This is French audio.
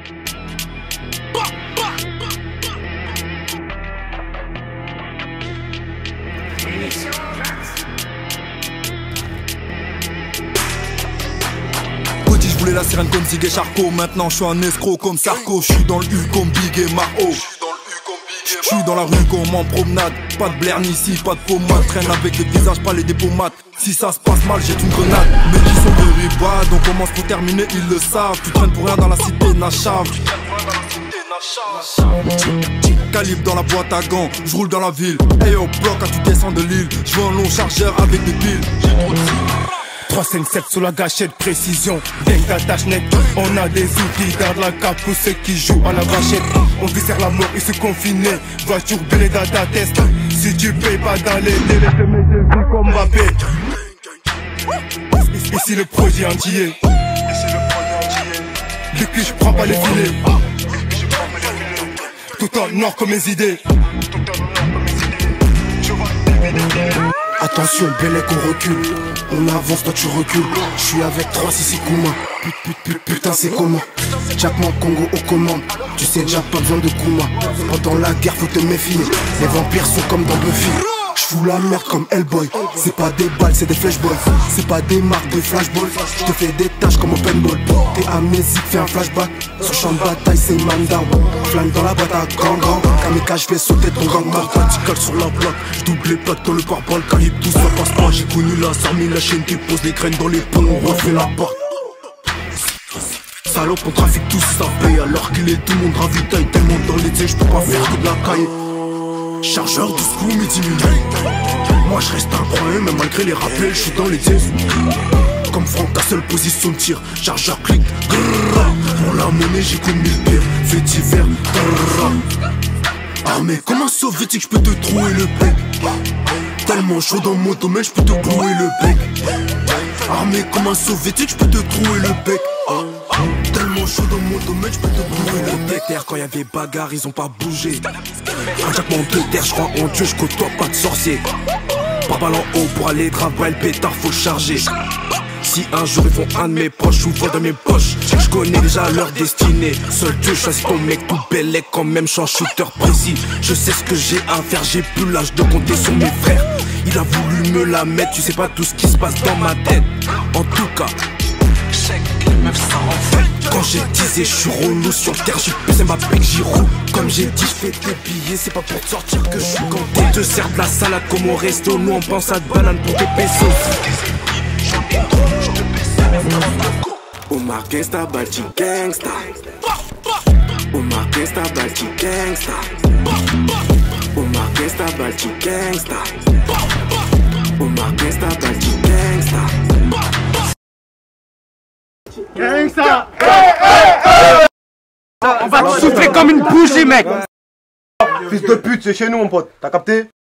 Petit, je voulais la sirène comme Zig et Charcot. Maintenant je suis un escroc comme Sarko. Je suis dans le U comme Big et Maro. Je suis dans la rue comme en promenade. Pas de blaire ni ici, pas de pommade. Traîne avec des visages, pas les dépommates. Si ça se passe mal, j'ai une grenade. Mais qui sont de ribad, on commence pour terminer, ils le savent. Tu traînes pour rien dans la cité Nachave. Calibre dans la boîte à gants, je roule dans la ville. Et au bloc quand tu descends de l'île. Je veux un long chargeur avec des piles. 357 sous la gâchette, précision. Gang d'attache net, on a des outils. Garde la cape pour ceux qui jouent à la vachette. On viscère la mort, ils se confiner. Voiture belée data test. Si tu payes pas dans les délais, je mets des vies comme Mbappé. Ici le projet entier. Depuis je prends pas les filets. Tout en or comme mes idées. Attention, Bellec, on recule. On avance, toi tu recules. Je suis avec 3 Sissi Kouma. Putain, c'est comment? Jackman Congo aux commandes. Tu sais déjà, pas besoin de Kouma. Pendant la guerre, faut te méfier. Les vampires sont comme dans Buffy. J'fous la merde comme Hellboy. C'est pas des balles, c'est des flashballs. C'est pas des marques de flashball. J'te fais des tâches comme open ball. T'es amnésique, fais un flashback. Sur champ de bataille, c'est man down. Flingue dans la boîte à gang. Kamikaze, j'fais sauter ton gang. Vertical sur la plaque. J'double les plaques dans le pare-balles. Calibre, tout ça passe pas. J'ai connu la Sarmine, la chaîne qui pose les graines dans les ponts. On refait la porte. Salope, on trafique tout ça paye. Alors qu'il est tout le monde ravitaille. Tellement dans les j'peux pas faire que de la caille. Chargeur 12 coups, midi minuit. Moi je reste incroyable, même malgré les rappels, je suis dans les dièses. Comme Franck, à seule position de tir. Chargeur clic, pour la monnaie j'ai connu 1000 pires. Fait divers, armé comme un soviétique, je peux te trouer le bec. Tellement chaud dans mon domaine, je peux te clouer le bec. Armé comme un soviétique, je peux te trouer le bec. Tellement chaud dans mon domaine, je peux te trouver le bec. Quand y'avait bagarre, ils ont pas bougé. Un jackman de terre, je crois en Dieu, je côtoie pas de sorcier. Pas balle en haut pour aller travailler, le pétard faut le charger. Si un jour ils font un de mes proches ou voient dans mes poches, je connais déjà leur destinée. Seul Dieu choisit ton mec tout Bellec, quand même je suis un shooter précis. Je sais ce que j'ai à faire, j'ai plus l'âge de compter sur mes frères. Il a voulu me la mettre, tu sais pas tout ce qui se passe dans ma tête. En tout cas, quand j'ai disé je suis relou sur terre, j'ai pesé ma bec, j'y roule. Comme j'ai dit, je fais des billets, c'est pas pour te sortir que je suis ganté. On te sert de la salade comme au resto, nous on pense à de banane pour tes pesos. Omar Gangsta, Balti Gangsta. Omar Gangsta, Balti Gangsta. Omar Gangsta, Balti Gangsta. Omar Gangsta, Balti Gangsta. Gangsta! On va te souffler comme une bougie, mec! Fils de pute, c'est chez nous, mon pote. T'as capté?